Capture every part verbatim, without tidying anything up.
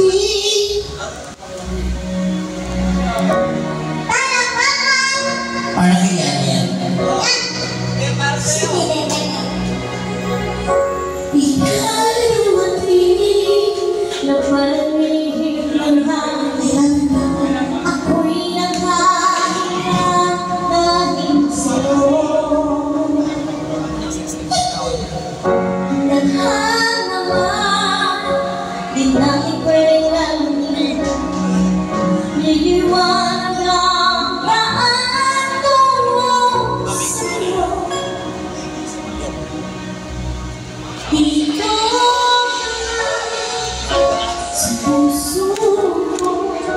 Parang yan yan. Ika'y dumating na panihig ng hangin. Ako'y naghahanap dahil sa'yo. Tadhana man, di na ika'y lalangin. Niliwanag ang daan tungo sa'yo. Dito sa puso ko,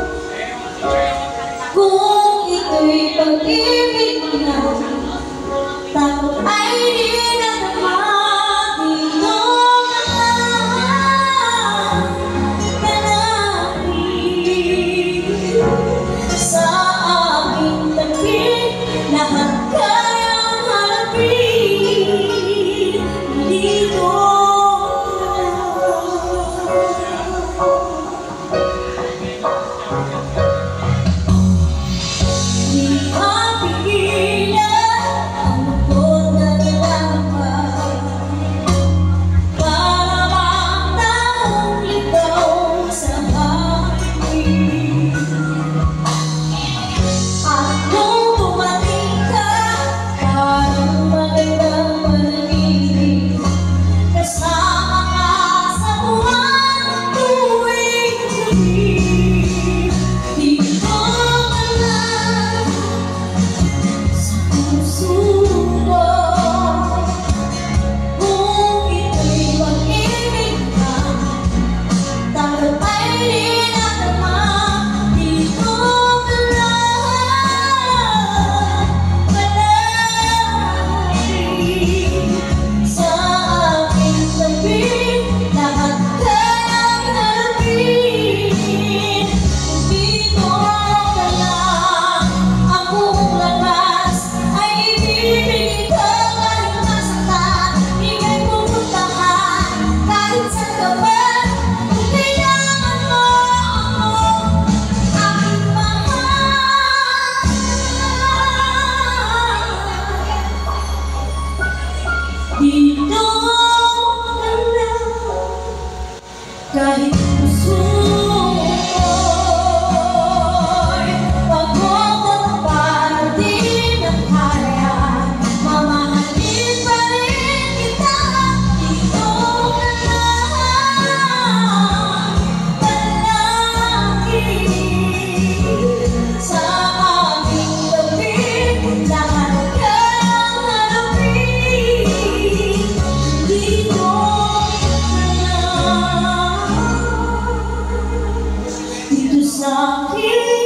kung ito'y pag-ibig na, takot ay di na naman. Dito ka lang, kalapit sa aking tabi, lahat kayang harapin. Dito di mapigilan ang lungkot na nilaman, para bang taong ligaw sa hangin. At kung dumating ka, parang magandang panaginip, kasama ka sa buwan ng tuwing gabi. Dito ka lang sa puso ko, kung ito'y pag-ibig na, takot ay di na naman. Dito ka lang, palagi sa aking tabi, lahat kayang harapin. Dito ka lang, ang buong lakas ay ibibigay ko kahit masaktan. Ika'y pupuntahan kahit saan ka man, kung kailangan mo ako, aking mahal. Dito ka lang, kahit puso ko'y pagod at parang di na kaya, mamahalin pa rin kita. Dito ka lang, palagi sa aking tabi, lahat kayang harapin. Dito ka lang, dito sa akin.